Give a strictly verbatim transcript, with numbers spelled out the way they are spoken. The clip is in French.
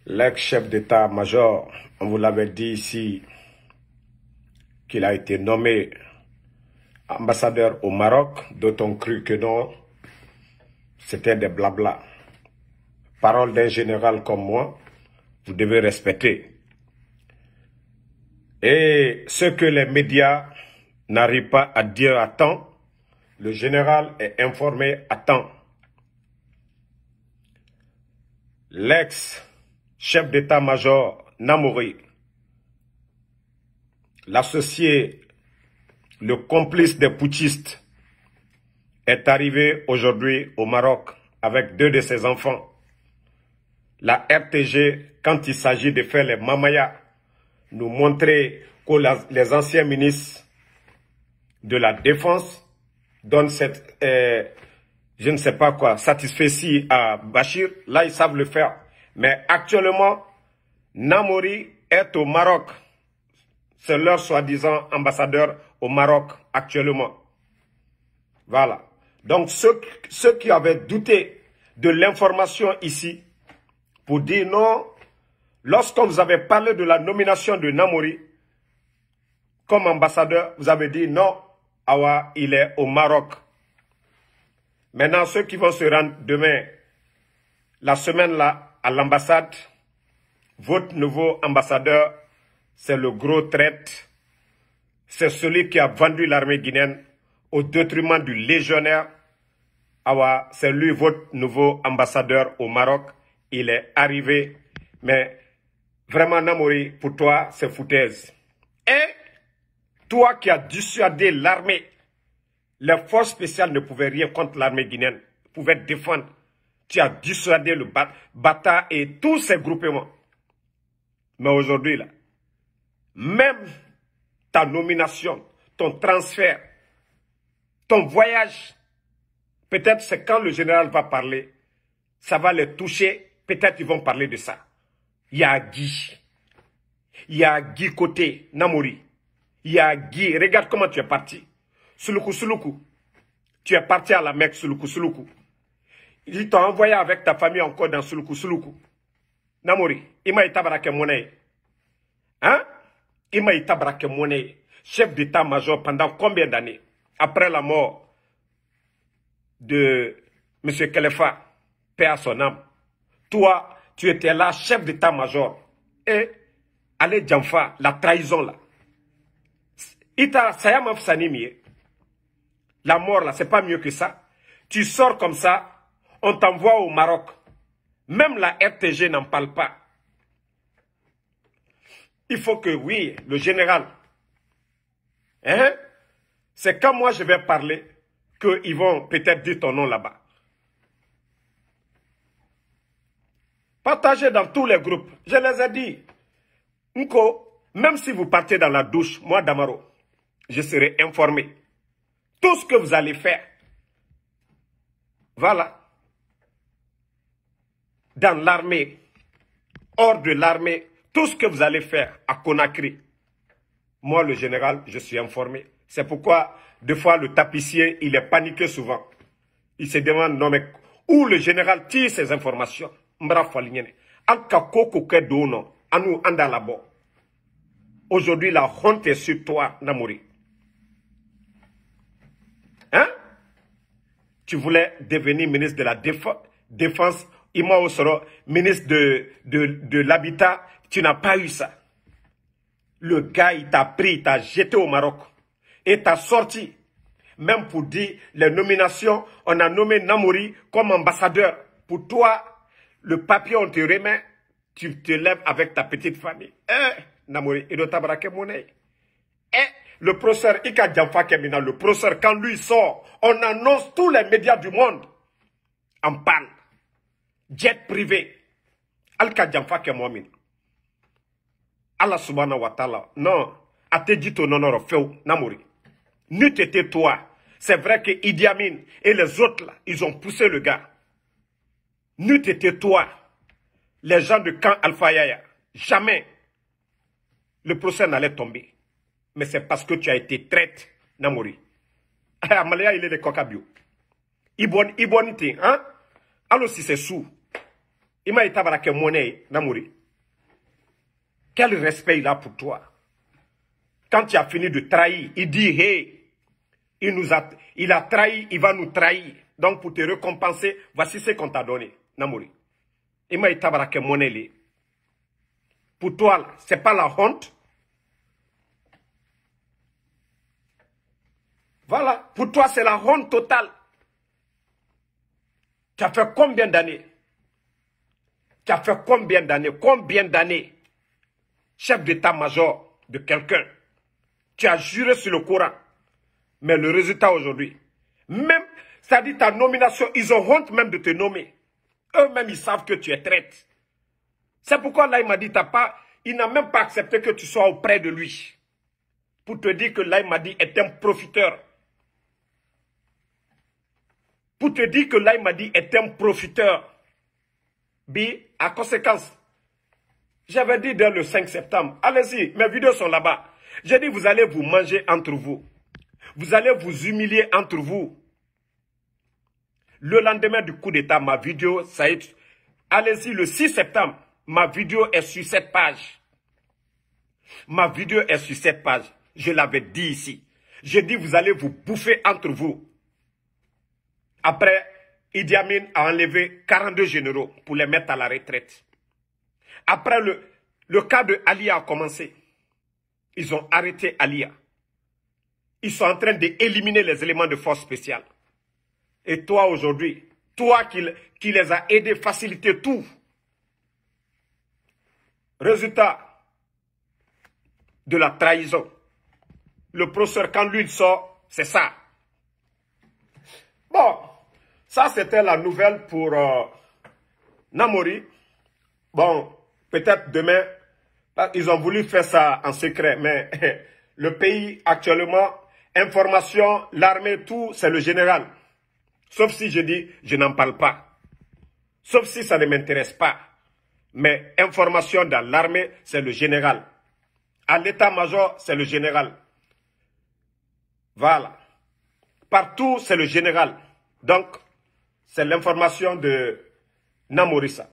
L'ex-chef d'état-major, on vous l'avait dit ici, qu'il a été nommé ambassadeur au Maroc, d'autant cru que non, c'était des blabla. Parole d'un général comme moi, vous devez respecter. Et ce que les médias n'arrivent pas à dire à temps, le général est informé à temps. L'ex-chef d'état-major Namouri, l'associé, le complice des putschistes, est arrivé aujourd'hui au Maroc avec deux de ses enfants. La R T G, quand il s'agit de faire les mamayas, nous montrer que la, les anciens ministres de la Défense donnent cette, euh, je ne sais pas quoi, satisfait à Bachir, là ils savent le faire. Mais actuellement, Namouri est au Maroc. C'est leur soi-disant ambassadeur au Maroc actuellement. Voilà. Donc ceux, ceux qui avaient douté de l'information ici, pour dire non, lorsqu'on vous avait parlé de la nomination de Namouri comme ambassadeur, vous avez dit non, Awa, il est au Maroc. Maintenant, ceux qui vont se rendre demain, la semaine là, à l'ambassade, votre nouveau ambassadeur, c'est le gros traître. C'est celui qui a vendu l'armée guinéenne au détriment du légionnaire. Awa, c'est lui votre nouveau ambassadeur au Maroc. Il est arrivé. Mais vraiment, Namouri, pour toi, c'est foutaise. Et toi qui as dissuadé l'armée, les forces spéciales ne pouvaient rien contre l'armée guinéenne. Ils pouvaient défendre. Tu as dissuadé le Bata et tous ces groupements. Mais aujourd'hui, là, même ta nomination, ton transfert, ton voyage, peut-être c'est quand le général va parler, ça va les toucher, peut-être ils vont parler de ça. Il y a Guy. Il y a Guy côté Namouri. Il y a Guy, regarde comment tu es parti. Suluku Suluku. Tu es parti à la Mecque, Suluku Suluku. Ils t'ont envoyé avec ta famille encore dans Suluku Suluku. Namouri, Ima Itabarake Monnaie. Hein? Ima Itabarake Monnaie. Chef d'état-major pendant combien d'années? Après la mort de M. Kelefa, paix à son âme. Toi, tu étais là, chef d'état-major. Et, allez, Djamfa, la trahison là. Ita, Sayama Fsanimie. La mort là, c'est pas mieux que ça. Tu sors comme ça, on t'envoie au Maroc. Même la R T G n'en parle pas. Il faut que, oui, le général, hein, c'est quand moi je vais parler qu'ils vont peut-être dire ton nom là-bas. Partagez dans tous les groupes. Je les ai dit. Nko, même si vous partez dans la douche, moi Damaro, je serai informé. Tout ce que vous allez faire. Voilà. Dans l'armée, hors de l'armée, tout ce que vous allez faire à Conakry. Moi, le général, je suis informé. C'est pourquoi, deux fois, le tapissier, il est paniqué souvent. Il se demande, non mais, où le général tire ces informations? Aujourd'hui, la honte est sur toi, Namouri. Hein? Tu voulais devenir ministre de la Défense, Ima Osoro, ministre de, de, de l'Habitat, tu n'as pas eu ça. Le gars, il t'a pris, il t'a jeté au Maroc. Et t'a sorti. Même pour dire les nominations, on a nommé Namouri comme ambassadeur. Pour toi, le papier, on te remet, tu te lèves avec ta petite famille. Eh, Namouri, il doit t'abraquer monnaie. Eh, le professeur Ika Djamfa Kemina, le professeur, quand lui sort, on annonce tous les médias du monde. En parle. Jet privé. Alka Djamfa Kemomin. Allah subhanahu wa ta'ala. Non. A te dit ton honneur feu, Namouri. N'eût été toi. C'est vrai que Idi Amin et les autres là, ils ont poussé le gars. N'eût été toi. Les gens de camp Alpha Yaya. Jamais. Le procès n'allait tomber. Mais c'est parce que tu as été traite, Namouri. Amalia, il est de Kokabio. Ibon, Ibonité, hein? Alors si c'est sous. Ima itabarake monnaie, Namouri. Quel respect il a pour toi? Quand tu as fini de trahir, il dit, hey, il, nous a, il a trahi, il va nous trahir. Donc pour te récompenser, voici ce qu'on t'a donné, Namouri. Ima itabarake monnaie. Pour toi, ce n'est pas la honte. Voilà, pour toi, c'est la honte totale. Tu as fait combien d'années? Tu as fait combien d'années? Combien d'années? Chef d'état-major de quelqu'un. Tu as juré sur le Coran. Mais le résultat aujourd'hui, même, ça dit ta nomination, ils ont honte même de te nommer. Eux-mêmes, ils savent que tu es traître. C'est pourquoi là, il m'a dit, t'as pas, il n'a même pas accepté que tu sois auprès de lui. Pour te dire que là, il m'a dit, est un profiteur. Pour te dire que là, il m'a dit, est un profiteur. Bi, à conséquence, j'avais dit dès le cinq septembre, allez-y, mes vidéos sont là-bas. J'ai dit, vous allez vous manger entre vous. Vous allez vous humilier entre vous. Le lendemain du coup d'état, ma vidéo, ça est, allez-y, le six septembre, ma vidéo est sur cette page. Ma vidéo est sur cette page. Je l'avais dit ici. J'ai dit, vous allez vous bouffer entre vous. Après, Idi Amin a enlevé quarante-deux généraux pour les mettre à la retraite. Après, le, le cas de Alia a commencé. Ils ont arrêté Alia. Ils sont en train d'éliminer les éléments de force spéciale. Et toi, aujourd'hui, toi qui, qui les as aidés, faciliter tout. Résultat de la trahison. Le professeur, quand lui il sort, c'est ça. Bon, ça c'était la nouvelle pour euh, Namouri. Bon, peut-être demain, ils ont voulu faire ça en secret, mais le pays actuellement, information, l'armée, tout, c'est le général. Sauf si je dis, je n'en parle pas. Sauf si ça ne m'intéresse pas. Mais information dans l'armée, c'est le général. À l'état-major, c'est le général. Voilà. Partout, c'est le général. Donc, c'est l'information de Namorissa.